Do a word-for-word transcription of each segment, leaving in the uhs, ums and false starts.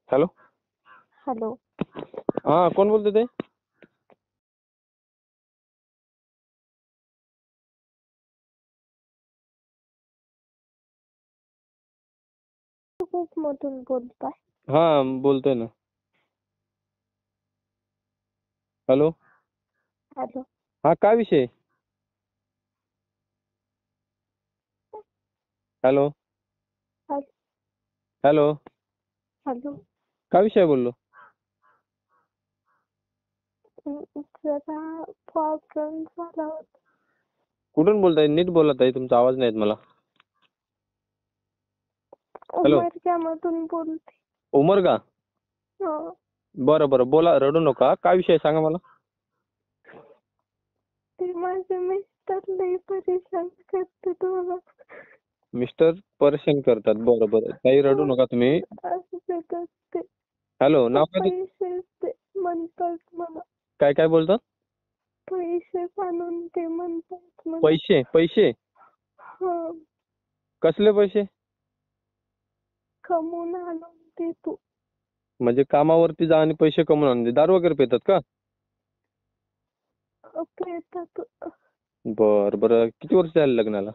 Hello. Hello. हा, कोण बोलते ते? मधून बोलताय? हा, बोलतोय ना. हॅलो. हॅलो. हा, काय विषय? हॅलो. हॅलो. हॅलो. हॅलो. काय विषय बोललो? जरा प्रॉब्लेम झाला होता. कुठून बोलताय? नीट बोला ताई, तुमचा आवाज नाही येत मला. हॅलो. उमरग्यामधून बोलते. उमरगा? हो. बरं बरं, बोला, रडू नका. काय विषय सांगा मला. ते माझे मिस्टर लई परेशान करतात मला. मिस्टर परेशान करतात? बरं बरं, काही रडू नका तुम्ही. असं करते. हॅलो, नाव काय? पैसे ते म्हणतात मला. काय काय बोलतात? पैसे आणून ते म्हणतात मला. पैसे पैसे? हो. कसले पैसे? कमवून आणून देतो. म्हणजे कामावरती जा आणि पैसे कमवून आणून दे. दारू वगैरे पितात का? पितात. बरं बरं, किती वर्ष झाले लग्नाला?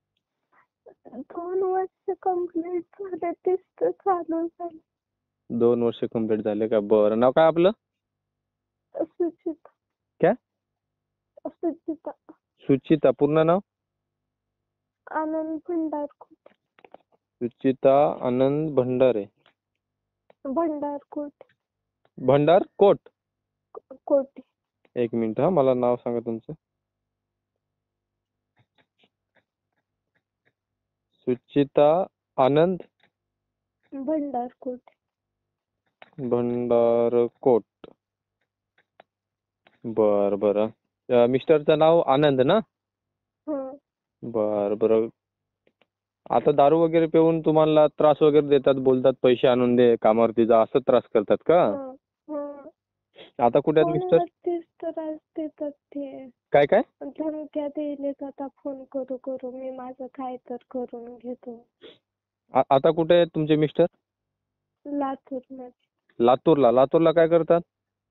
दोन वर्ष कंप्लीट झाले, तिसरं चालू झालं. दोन वर्ष कंप्लीट झाले का? बरं, नाव काय आपलं? सुचिता. काय? सुचिता. सुचिता. पूर्ण नाव? आनंद भंडारकोट. सुचिता आनंद भंडारे. भंडारकोट. भंडारकोट? कोटी. एक मिनिट, हा, मला नाव सांगा तुमचं. सुचिता आनंद भंडारकोट. भंडारकोट. बर बर. मिस्टरचं नाव आनंद ना? हं. बर बर. आता दारू वगैरे पिऊन तुम्हाला त्रास वगैरे देतात, बोलतात पैसे आणून दे, कामावरती जा, असं त्रास करतात का? हं, हं. आता कुठे आहेत मिस्टर? फोनवरतीच त्रास देतात ते. काय काय? धमक्या दिलेत आता फोन करू करू, मी माझं काय तर करून घेतो. आ- आता कुठे आहेत तुमचे मिस्टर? लातूर मध्ये. लातूरला? लातूरला काय करतात?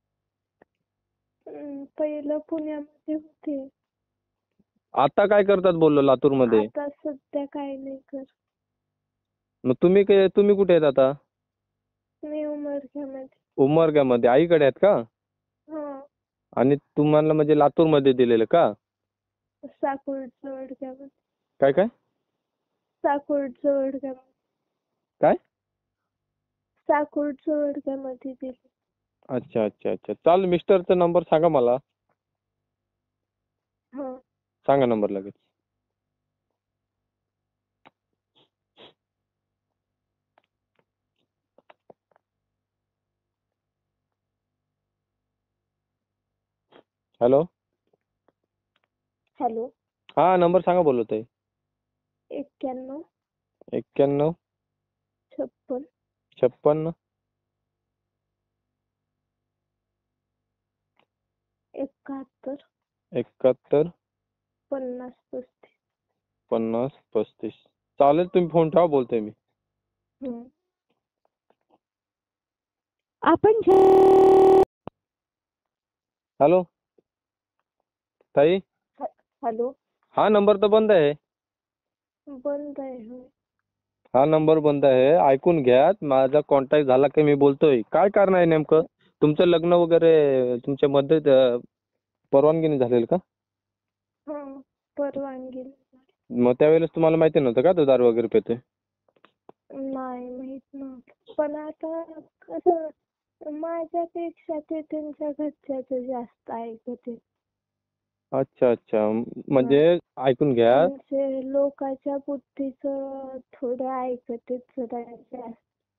हं, पहिलं पुण्यामध्ये होते. आता काय करतात बोललो लातूरमध्ये? आता सध्या काही नाही कर. मग तुम्ही काय, तुम्ही कुठे आहेत आता? मी उमरग्यामध्ये. उमरग्यामध्ये आईकडे आहेत का? हं. आणि तुम्हाला म्हणजे लातूरमध्ये दिलेलं का? साकोडच्या वडग्यामध्ये. काय काय? साकोडच्या वडग्यामध्ये. काय? साकोडच्या वडग्यामध्ये दिले. अच्छा अच्छा अच्छा, चाल. मिस्टरचा नंबर सांगा मला. हं. सांगा नंबर लगेच. हॅलो. हॅलो. हा, नंबर सांगा बोलत आहे. एक्क्याण्णव एक्क्याण्णव छप्पन छप्पन्न एकाहत्तर एकाहत्तर पन्नास पस्तीस. पन्नास पस्तीस. चालेल, तुम्ही फोन ठेवा, बोलतोय मी. हं. आपण हॅलो ताई. हॅलो. हा नंबर तर बंद आहे. बंद आहे होय. हा नंबर बंद आहे. ऐकून घ्या, माझा कॉन्टॅक्ट झाला की मी बोलतोय. काय कारण आहे नेमकं? तुमचं लग्न वगैरे तुमच्या मध्ये अ, परवानगीने झालेलं का? हं, परवानगी. मग त्यावेळेस तुम्हाला माहिती नव्हतं का तो दारू वगैरे पितोय? नाही, माहित नव्हतं. पण आता कसं, माझ्यापेक्षा ते त्यांच्या घरच्याचं जास्त ऐकते. अच्छा अच्छा, म्हणजे ऐकून घ्या. म्हणजे लोकांच्या बुद्धीचं थोडं ऐकते जरा जास्त.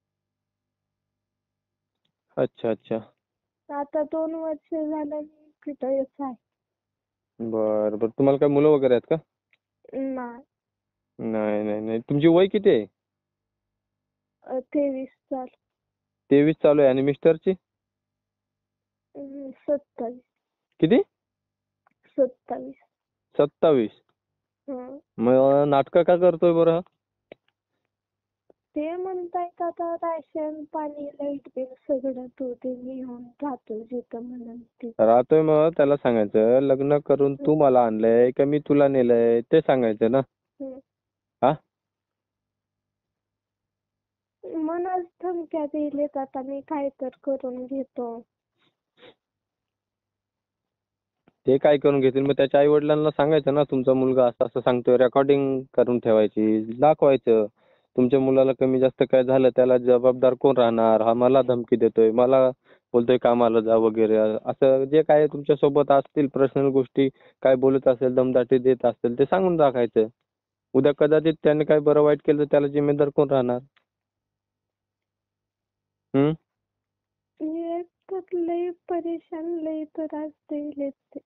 अच्छा अच्छा. आता दोन वर्ष झालं मी तिथंच आहे. बर बर. तुम्हाला काय मुलं वगैरे आहेत का? नाही. नाही नाही नाही. तुमची वय किती आहे? अ, तेवीस साल. तेवीस चालू आहे. आणि मिस्टरची? हं, सत्तावीस. किती? सत्तावीस. सत्तावीस. हं. मग नाटकं का करतोय बरं? ते म्हणतायत आता राशन पाणी लाईट बिल सगळं तू ते घेऊन राहतो जिथं म्हणून तिथं. राहतोय मग त्याला सांगायचं लग्न करून तू मला आणलंय का मी तुला नेलंय ते सांगायचं ना. हम्म. हा मनाच धमक्या दिलेत आता मी काय तर करून घेतो. ते काय करून घेतील मग त्याच्या आई वडिलांना सांगायचं ना तुमचा मुलगा असं असं सांगतोय, रेकॉर्डिंग करून ठेवायची, दाखवायचं. तुमच्या मुलाला कमी जास्त काय झालं त्याला जबाबदार कोण राहणार, हा मला धमकी देतोय, मला बोलतोय कामाला जा वगैरे, असं जे काय तुमच्या सोबत असतील पर्सनल गोष्टी, काय बोलत असेल, दमदाटी देत असेल ते सांगून टाकायचं. उद्या कदाचित त्याने काय बरं वाईट केलं तर त्याला जिम्मेदार कोण राहणार. हम्म एक तर लय परेशान लय त्रास दिलेत ते.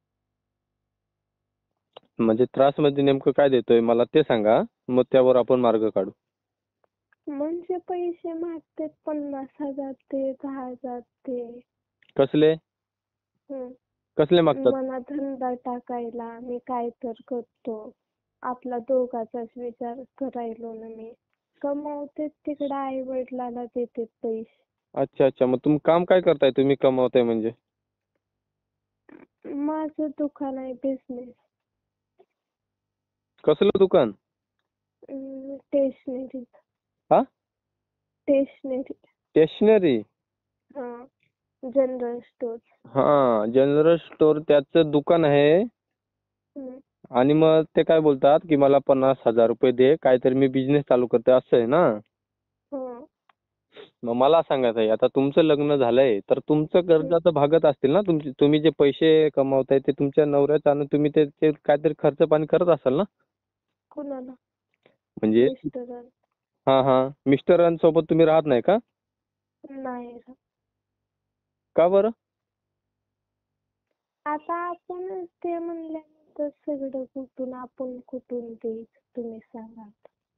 म्हणजे त्रास मध्ये नेमकं काय देतोय मला ते सांगा, मग त्यावर आपण मार्ग काढू. म्हणजे पैसे मागतात पन्नास हजार दे दहा हजार दे. कसले हम्म. कसले मागतात. मला धंदा टाकायला मी काय तर करतो. आपला दोघाचाच विचार करायलो ना मी. कमवते तिकडे आई वडिलांना देते पैसे. अच्छा अच्छा मग तुम्ही काम काय करताय तुम्ही कमवताय म्हणजे. माझं दुकान आहे बिझनेस. कसलं दुकान. स्टेशनरी. हा स्टेशनरी. स्टेशनरी. हा जनरल स्टोर. हा जनरल स्टोर त्याचं दुकान आहे. हम्म. आणि मग ते काय बोलतात की मला पन्नास हजार रुपये दे काहीतरी मी बिझनेस चालू करते असं आहे ना. हो. मग मला सांगा ताई आता तुमचं लग्न झालंय तर तुमचं गरजा तर भागत असतील ना तुमची. तुम्ही जे पैसे कमावताय ते तुमच्या नवऱ्याचं आणि तुम्ही ते ते काहीतरी खर्च पाणी करत असाल ना. कुणाला. म्हणजे मिस्टरांना. हा हा मिस्टरांसोबत तुम्ही राहत नाही का. नाही रे. का बरं. आता आपणच ते म्हणल्यानंतर सगळं कुठून आपण कुठून द्यायचं तुम्ही सांगा.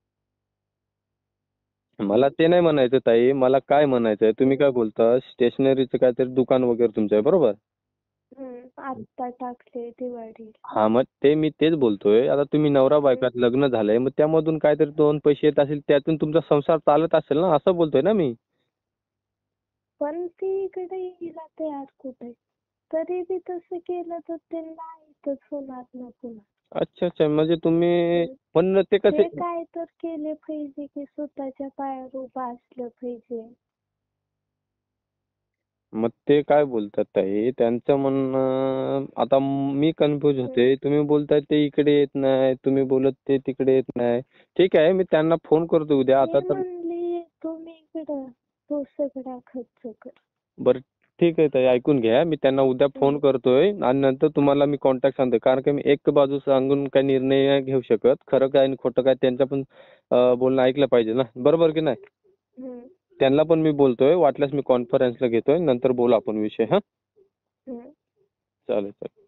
मला ते नाही म्हणायचं ताई, मला काय म्हणायचंय तुम्ही काय बोलता स्टेशनरीचं काहीतरी दुकान वगैरे तुमचं आहे बरोबर. हम्म. आत्ता टाकले दिवाळी. हा मग ते मी तेच बोलतोय आता तुम्ही नवरा बायकात लग्न झालंय मग त्यामधून काहीतरी दोन पैसे येत असतील त्यातून तुमचा संसार चालत असेल ना असं बोलतोय ना मी. पण ती इकडे यायला तयार कुठे. तरी बी तसं केलं तर ते नाहीतच होणार ना पुन्हा. अच्छा अच्छा म्हणजे तुम्ही पण ते ते कसे. काय तर केले पाहिजे की स्वतःच्या पायावर उभं असलं पाहिजे. मग ते काय बोलतात ताई त्यांचं म्हणणं आता मी कन्फ्युज होते. तुम्ही बोलताय ते इकडे येत नाही तुम्ही बोलत ते तिकडे येत नाही. ठीक आहे मी त्यांना फोन करतो उद्या आता ते तर. म्हणले तुम्ही इकडं तो सगळा खर्च कर. बरं ठीक आहे ताई ऐकून घ्या मी त्यांना उद्या फोन करतोय आणि नंतर तुम्हाला मी कॉन्टॅक्ट सांगतो कारण की मी एक बाजू सांगून काही निर्णय नाही घेऊ शकत. खरं काय आणि खोटं काय त्यांचं पण बोलणं ऐकलं पाहिजे ना बरोबर की नाही. हम्म. त्यांना पण मी बोलतोय वाटल्यास मी कॉन्फरन्सला घेतोय नंतर बोलू आपण विषय. हा हम्म. चालेल चालेल.